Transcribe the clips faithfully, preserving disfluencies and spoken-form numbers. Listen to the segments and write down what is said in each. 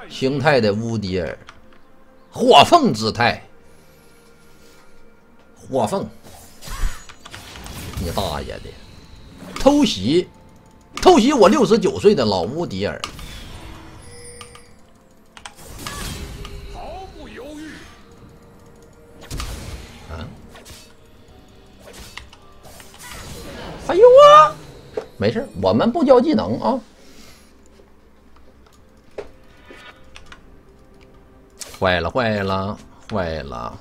形态的乌迪尔，火凤姿态，火凤，你大爷的！偷袭，偷袭我六十九岁的老乌迪尔。 哎呦啊！没事，我们不教技能啊。坏了，坏了，坏了！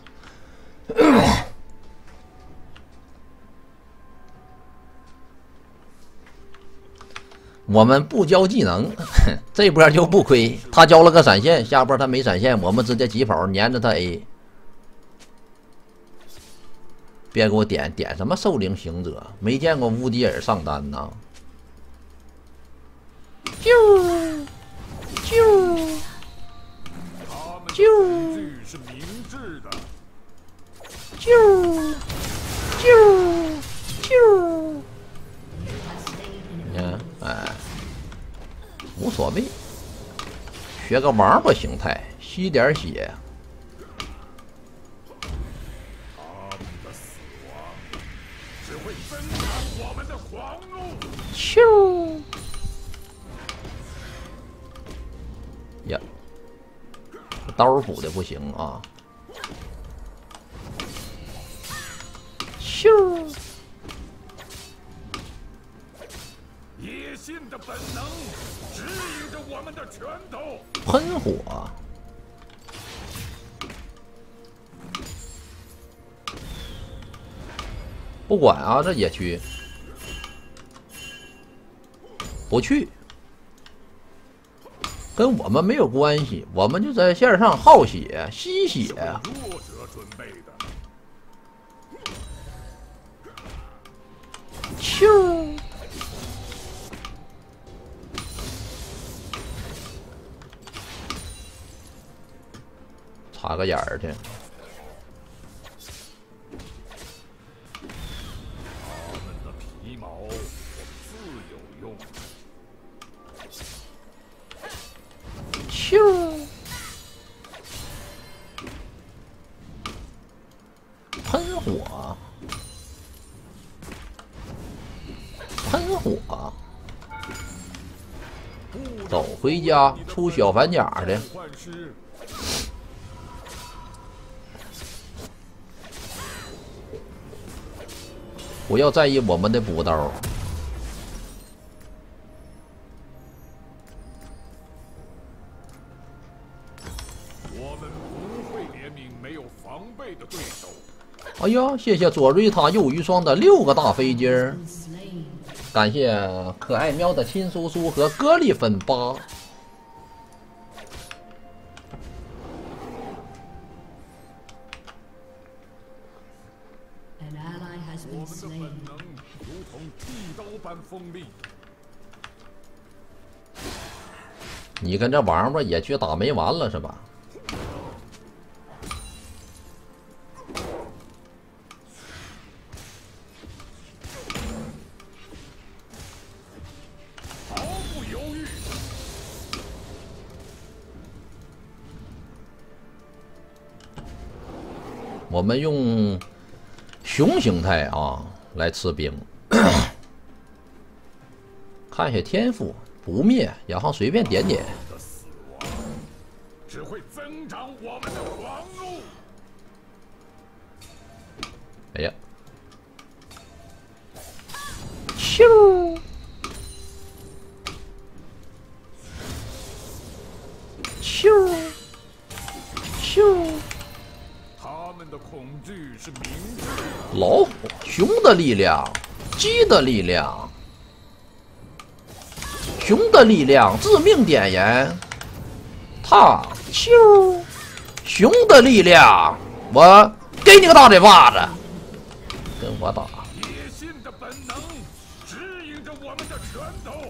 我们不教技能，这波就不亏。他交了个闪现，下波他没闪现，我们直接疾跑粘着他 A。 别给我点点什么兽灵行者，没见过乌迪尔上单呐！啾啾啾啾啾啾！你看，哎，无所谓，学个王八形态，吸点血。 咻！呀，刀斧的不行啊！咻！野性的本能指引着我们的拳头。喷火！不管啊，这野区。 不去，跟我们没有关系，我们就在线上耗血、吸血。咻！插个眼儿去。 咻！喷火！喷火！走回家，出小反甲的。不要在意我们的补刀。 哎呀，谢谢左瑞塔右鱼霜的六个大飞机儿，感谢可爱喵的亲叔叔和歌丽粉八。我们的本能如同剃刀般锋利。你跟这王八也去打没完了是吧？ 我们用熊形态啊来吃兵，看一下天赋不灭，然后随便点点。只会增长我们的狂怒。哎呀！咻！咻！咻！ 的恐惧是明智的。老虎、熊的力量，鸡的力量，熊的力量，致命点燃。踏咻！熊的力量，我给你个大嘴巴子，跟我打。野性的本能指引着我们的拳头。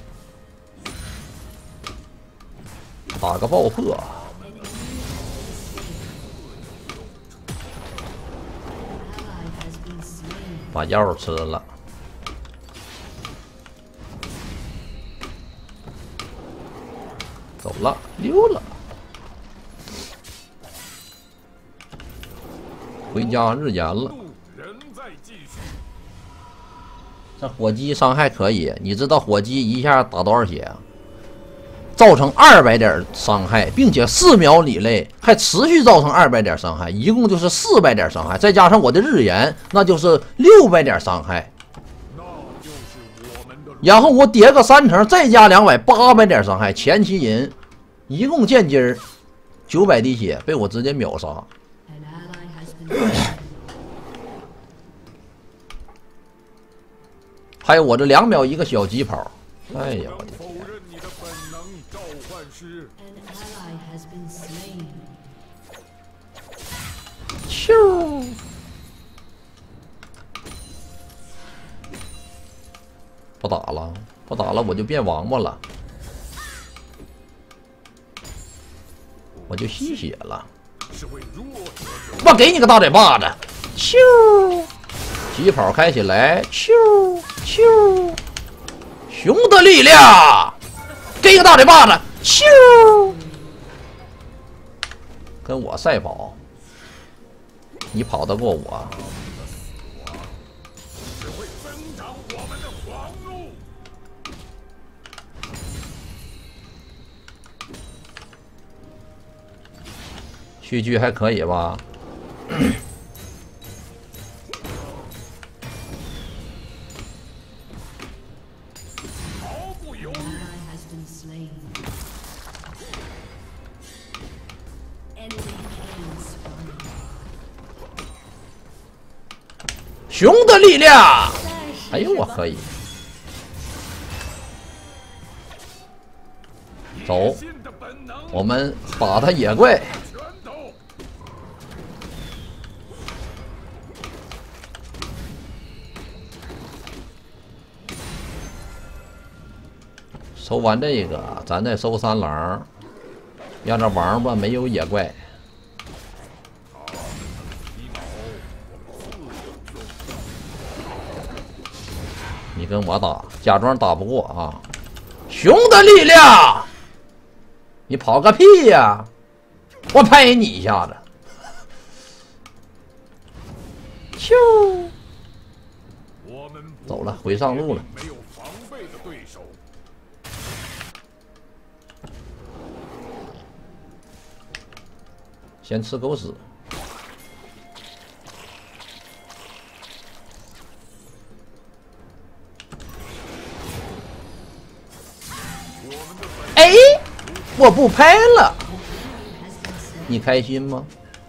打个爆破！ 把药吃了。走了，溜了。回家日炎了。这火鸡伤害可以，你知道火鸡一下打多少血啊？造成二百点伤害，并且四秒以内还持续造成二百点伤害，一共就是四百点伤害，再加上我的日炎，那就是六百点伤害。然后我叠个三层，再加两百，八百点伤害，前期银，一共见金儿九百滴血，被我直接秒杀。还有我这两秒一个小疾跑，哎呀，我的天！咻！不打了，不打了，我就变王八了，我就吸血了。我给你个大嘴巴子！咻！疾跑开起来！咻咻！熊的力量！给个大嘴巴子！咻！跟我赛跑，你跑得过我？续剧还可以吧？熊的力量！哎呦，我可以走，我们打他野怪。收完这个，咱再收三狼，让这王八没有野怪。你跟我打，假装打不过啊！熊的力量，你跑个屁呀！我拍你一下子，咻，走了，回上路了。先吃狗屎。哎，我不拍了，你开心吗？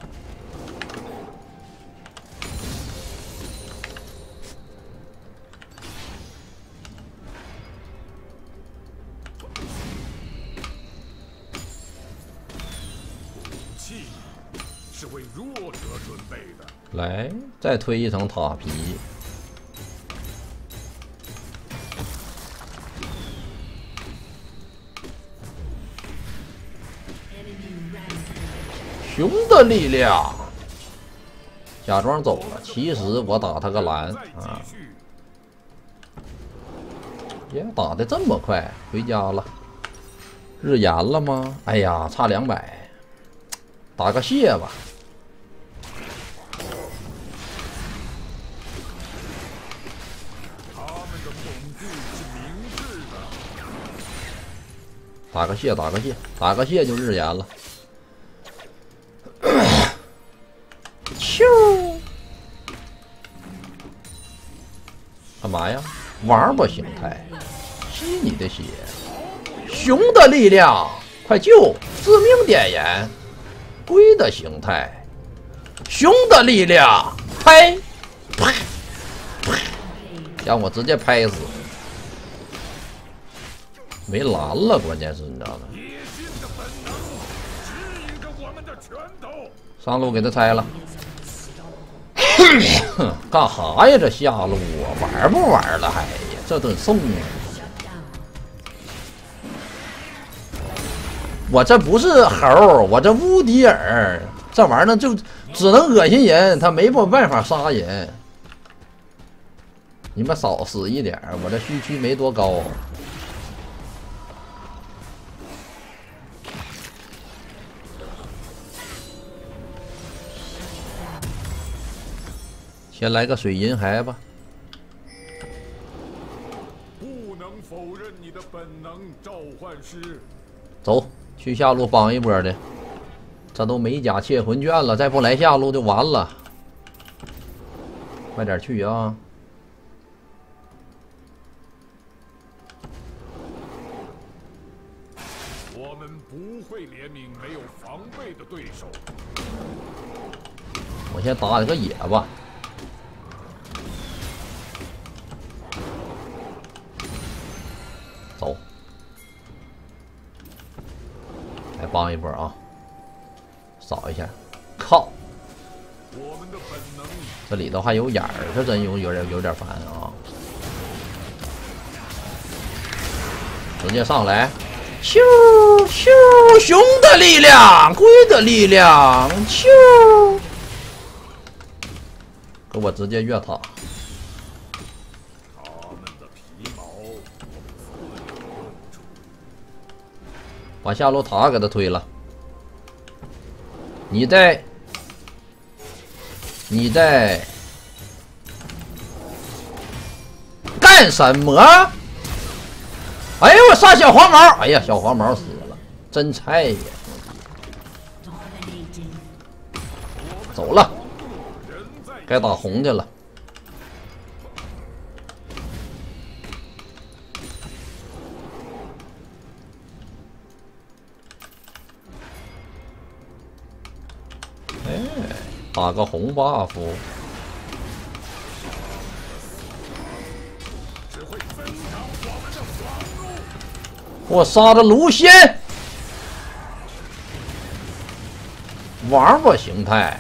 是为弱者准备的。 来，再推一层塔皮。熊的力量，假装走了，其实我打他个蓝啊！耶，打的这么快，回家了。日炎了吗？哎呀，差两百，打个谢吧。打个谢，打个谢，打个谢就日炎了。咻！干嘛呀？王八形态，吸你的血。熊的力量，快救！致命点燃。龟的形态，熊的力量，拍！啪！啪！让我直接拍死。没蓝了，关键是你知道吗？上路给他拆了。干哈呀？这下路啊，玩不玩了还呀？这顿送啊！我这不是猴，我这乌迪尔，这玩意儿呢就只能恶心人，他没办法杀人。 你们少死一点，我这虚区没多高。先来个水银骸吧。 不能否认你的本能，召唤师。 走，去下路帮一波的。这都没甲切魂卷了，再不来下路就完了。快点去啊！ 我们不会怜悯没有防备的对手。 我先打了个野吧。走，来帮一波啊！扫一下，靠！ 我们的本能。 这里头还有眼儿，这真有有点有点烦啊！直接上来，咻咻，熊的力量，龟的力量，咻！给我直接越塔。 他们的皮毛，自有用处。 把下路塔给他推了。你在，你在干什么？哎呀，我杀小黄毛！哎呀，小黄毛死了，真菜呀！走了，该打红去了。哎，打个红 buff。我杀的卢仙，王八形态，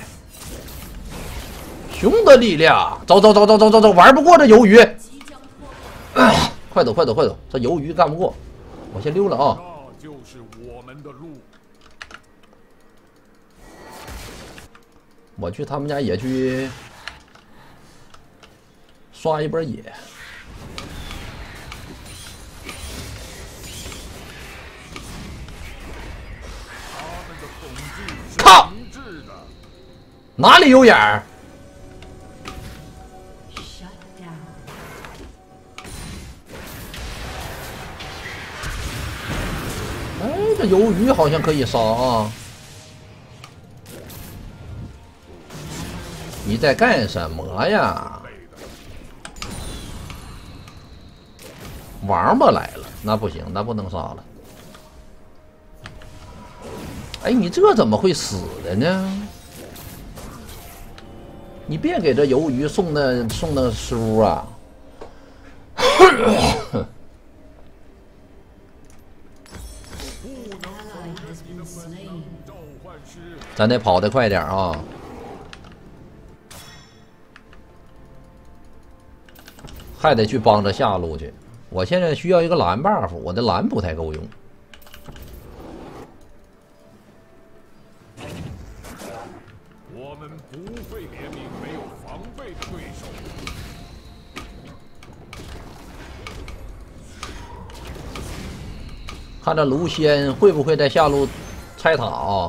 熊的力量，走走走走走走走，玩不过这鱿鱼，啊，快走快走快走，这鱿鱼干不过，我先溜了啊。 那就是我们的路。 我去他们家野区刷一波野。靠！哪里有眼儿？哎，这鱿鱼好像可以杀啊！你在干什么呀？王八来了，那不行，那不能杀了。哎，你这怎么会死的呢？你别给这鱿鱼送那送那书啊！咱得跑得快点啊！还得去帮着下路去。我现在需要一个蓝 buff， 我的蓝不太够用。 我们不会怜悯没有防备的对手。 看这卢仙会不会在下路拆塔啊？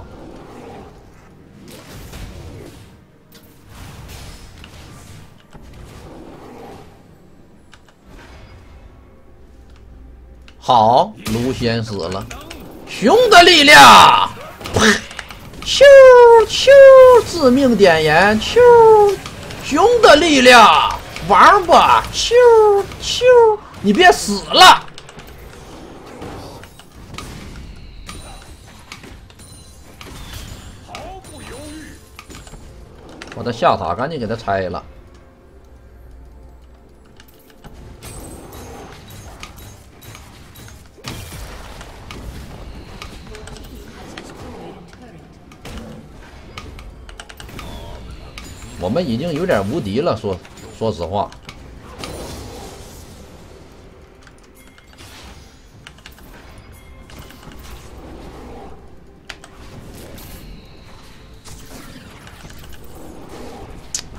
好，卢仙死了。熊的力量，啪！咻咻，致命点燃，咻！熊的力量，王八，咻咻！你别死了！ 毫不犹豫。 我的下塔赶紧给他拆了。我们已经有点无敌了，说说实话。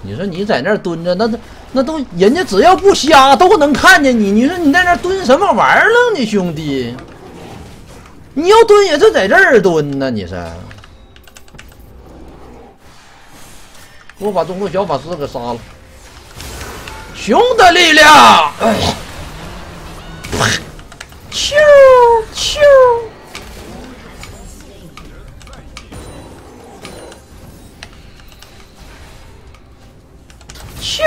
你说你在那儿蹲着，那那那都人家只要不瞎都能看见你。你说你在那儿蹲什么玩意儿了你兄弟？你要蹲也是在这儿蹲呢，你是？我把中国小法师给杀了。熊的力量，咻咻。 咻！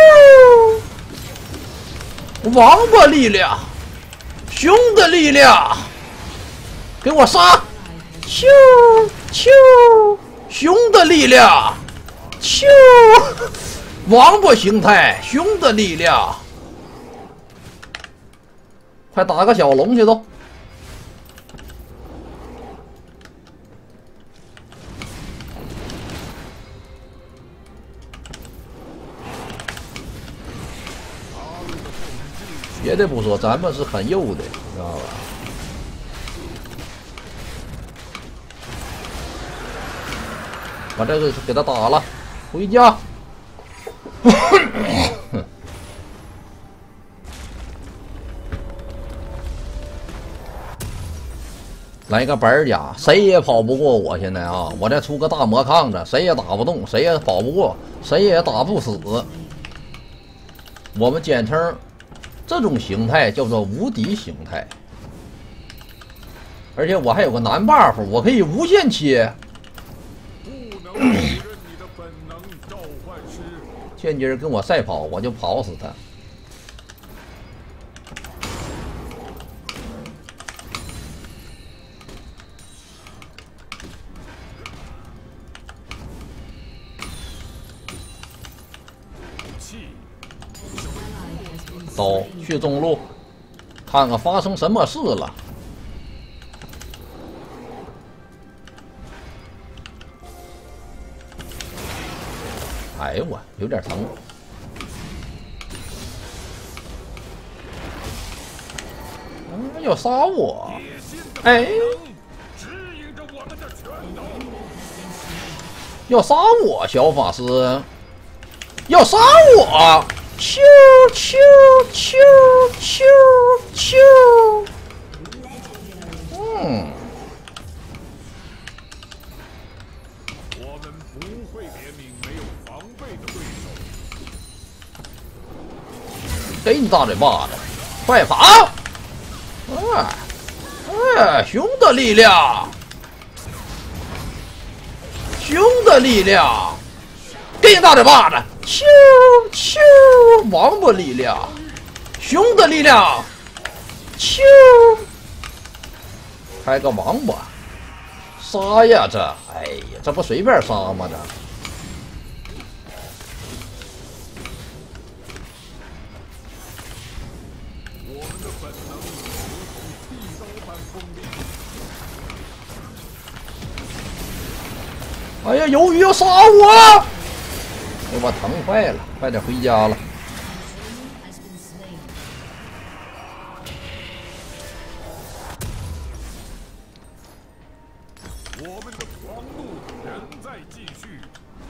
王八力量，熊的力量，给我杀！咻咻！熊的力量，咻！王八形态，熊的力量，快打个小龙去都！别的不说，咱们是很幼的，知道吧？把这个给他打了，回家。来个板甲，谁也跑不过我。现在啊，我再出个大魔抗子，谁也打不动，谁也跑不过，谁也打不死。我们简称这种形态叫做无敌形态，而且我还有个男 buff， 我可以无限切。千金跟我赛跑，我就跑死他。走去中路，看看发生什么事了。哎呦我有点疼。嗯，要杀我！哎，要杀我，小法师！要杀我！ 咻咻咻咻咻！嗯， 我们不会怜悯没有防备的对手。 给你大嘴巴子，快跑！哎哎，熊的力量，熊的力量，给你大嘴巴子！ 咻咻！王八力量，熊的力量，咻！开个王八，杀呀这！哎呀，这不随便杀吗？这。 我们的本能如同剃刀般锋利。 哎呀，鱿鱼要杀我！ 给我疼坏了，快点回家了。 我们的狂怒仍在继续。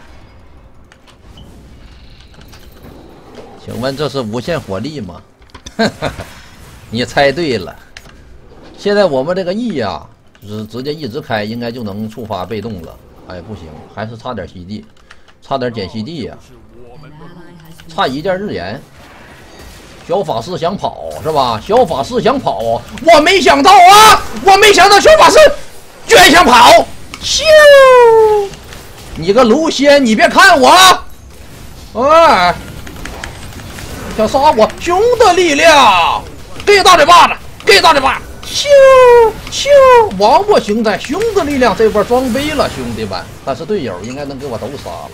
请问这是无限火力吗？你猜对了。现在我们这个 E 呀，直直接一直开，应该就能触发被动了。哎，不行，还是差点吸地。 差点捡吸地呀、啊，差一件日炎。小法师想跑是吧？小法师想跑，我没想到啊！我没想到小法师居然想跑！咻！你个卢仙，你别看我！哎，想杀我！熊的力量，给大嘴巴子，给大嘴巴！咻咻！王八形态，熊的力量，这波装杯了，兄弟们！但是队友应该能给我都杀了。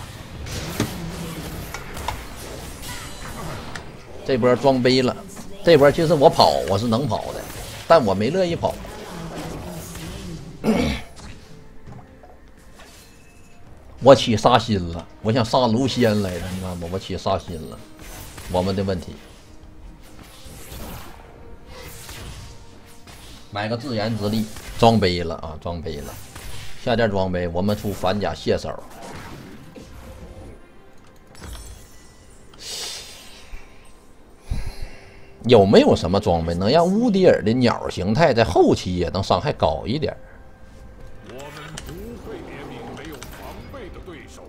这波装杯了，这波其实我跑我是能跑的，但我没乐意跑。我起杀心了，我想杀卢仙来着，你看吧，我起杀心了。我们的问题，买个自研之力，装杯了啊，装杯了。下件装备，我们出反甲蟹手。 有没有什么装备能让乌迪尔的鸟形态在后期也能伤害高一点？ 我们不会怜悯没有防备的对手。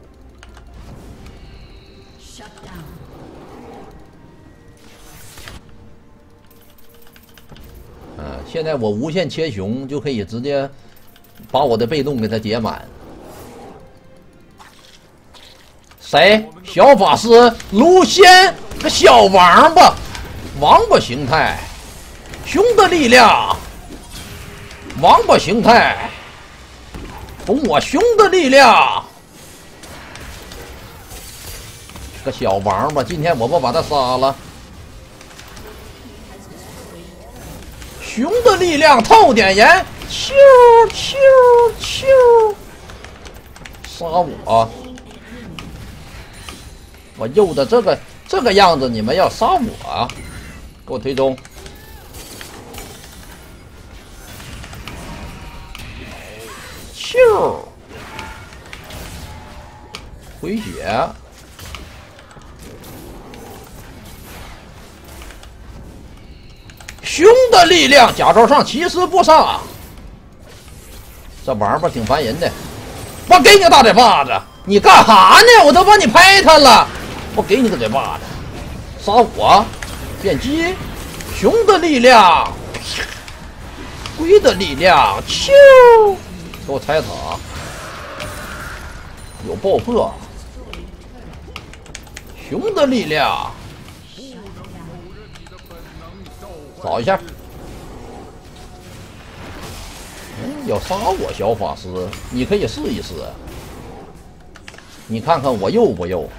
啊，现在我无限切熊就可以直接把我的被动给它解满。谁？小法师卢仙，个小王八，王八形态，熊的力量，王八形态，懂我熊的力量。个小王八，今天我不把他杀了。熊的力量，透点盐，咻咻咻，杀我！我幼的这个这个样子，你们要杀我？给我推中！咻，回血！熊的力量，甲胄上其实不上。这王八挺烦人的，我给你个大嘴巴子！你干哈呢？我都帮你拍他了，我给你个嘴巴子！杀我！变鸡！熊的力量，龟的力量，咻！给我拆塔！有爆破！熊的力量！扫一下。嗯，要杀我小法师，你可以试一试。你看看我幼不幼？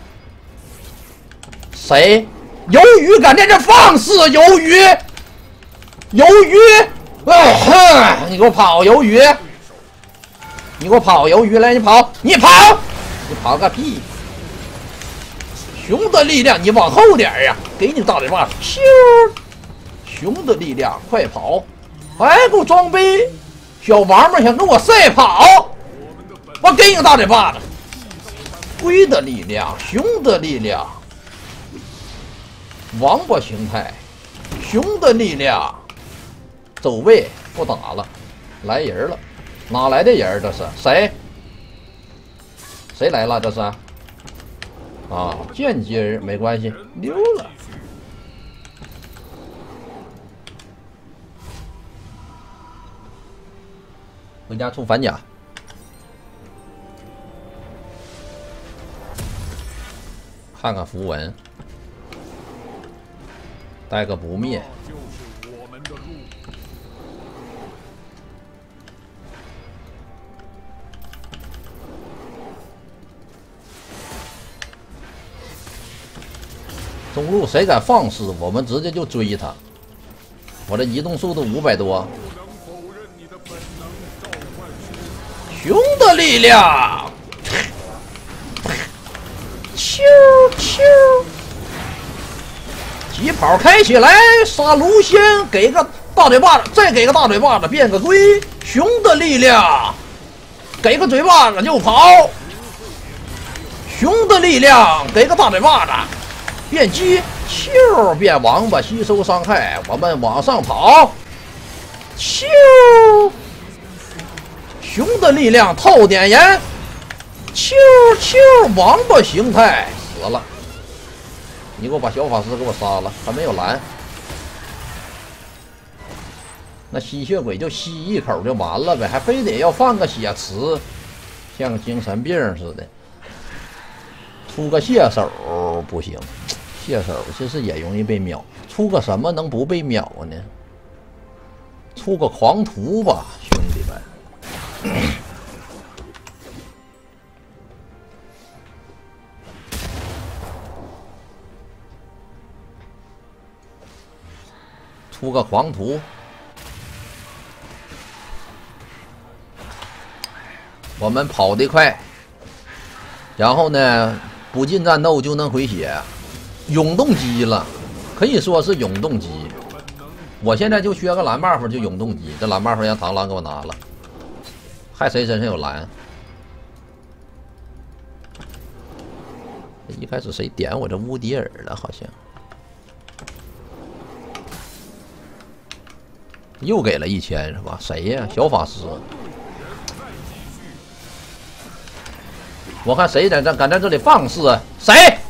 谁？鱿鱼敢在这放肆？鱿鱼，鱿鱼！哎哼，你给我跑，鱿鱼！你给我跑，鱿鱼！来，你跑，你跑，你跑个屁！熊的力量，你往后点呀！给你大嘴巴，咻！熊的力量，快跑！哎，给我装备！小王八想跟我赛跑，我给你个大嘴巴子！龟的力量，熊的力量，王八形态，熊的力量，走位不打了，来人了，哪来的人？这是谁？谁来了？这是啊，间接人没关系，溜了。回家出反甲，看看符文，带个不灭。 就是我们的路。 中路谁敢放肆，我们直接就追他。我这移动速度五百多。熊的力量，咻咻，疾跑开起来，杀卢仙，给个大嘴巴子，再给个大嘴巴子，变个龟。熊的力量，给个嘴巴子就跑。熊的力量，给个大嘴巴子，变鸡，咻，变王八，吸收伤害。我们往上跑，咻。熊的力量，透点盐，咻咻，王八形态死了。你给我把小法师给我杀了，还没有蓝。那吸血鬼就吸一口就完了呗，还非得要放个血池，像个精神病似的。出个蟹手不行，蟹手其实也容易被秒。出个什么能不被秒呢？出个狂徒吧，兄弟们。出个狂徒，我们跑得快，然后呢，不进战斗就能回血，永动机了，可以说是永动机。我现在就缺个蓝 buff 就永动机，这蓝 buff 让螳螂给我拿了。还谁身上有蓝？一开始谁点我这乌迪尔了？好像又给了一千是吧？谁呀？小法师。我看谁在这敢在这里放肆？谁？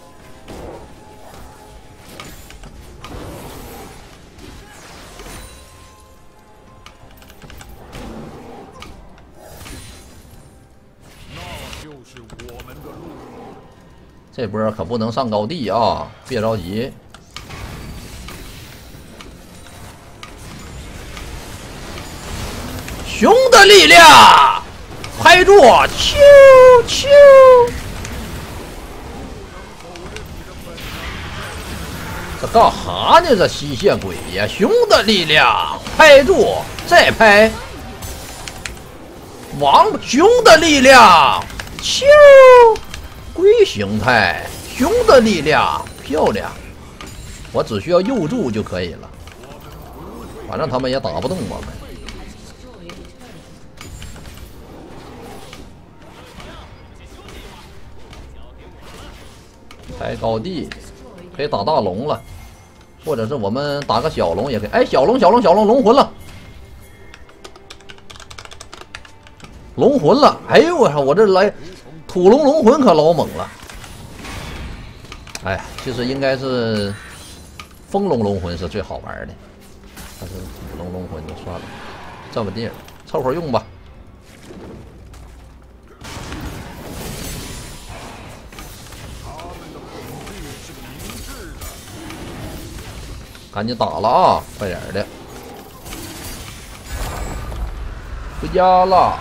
这波可不能上高地啊！别着急。熊的力量，拍住！咻咻！这干哈呢？这吸血鬼呀！熊的力量，拍住！再拍！王熊的力量，咻！龟形态，熊的力量，漂亮！我只需要右助就可以了，反正他们也打不动我们。开高地，可以打大龙了，或者是我们打个小龙也可以。哎，小龙，小龙，小龙，龙魂了，龙魂了！哎呦我操，我这来土龙龙魂可老猛了。哎，其实应该是风龙龙魂是最好玩的，但是土龙龙魂就算了，这么地凑合用吧。赶紧打了啊，快点的，回家了。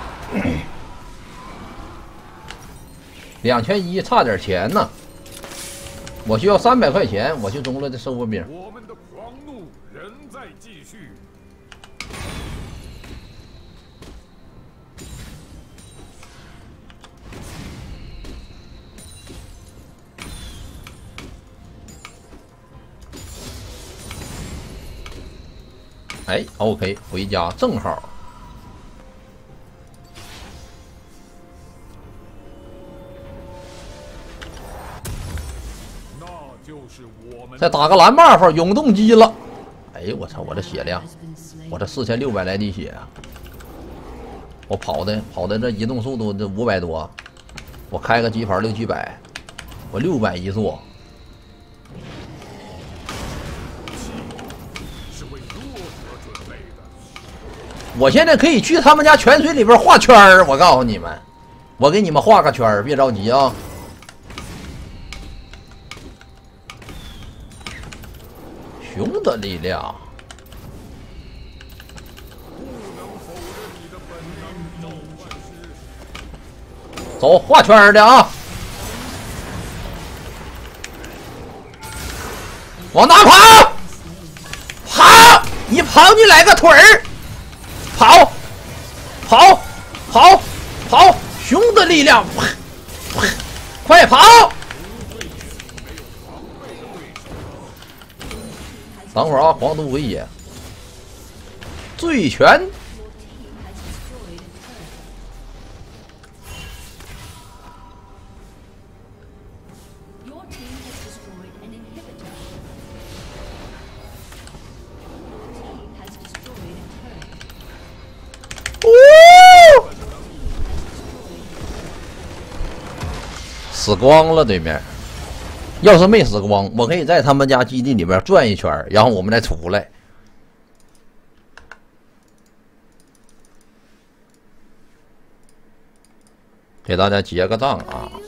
两千一，差点钱呢。我需要三百块钱，我就中了这收获兵。 我们的狂怒仍在继续。 哎 ，OK， 回家正好。 那就是我们再打个蓝 buff， 永动机了。哎呦我操，我这血量，我这四千六百来滴血啊！我跑的跑的这移动速度这五百多，我开个机盘六七百，我六百一座。我现在可以去他们家泉水里边画圈儿，我告诉你们，我给你们画个圈儿，别着急啊。熊的力量，走画圈儿的啊，往哪跑？跑！你跑，你来个腿儿！跑，跑，跑，跑！熊的力量，快跑！等会儿啊，黄毒回血，醉拳。死光了，对面。要是没死光，我可以在他们家基地里边转一圈，然后我们再出来。给大家结个账啊！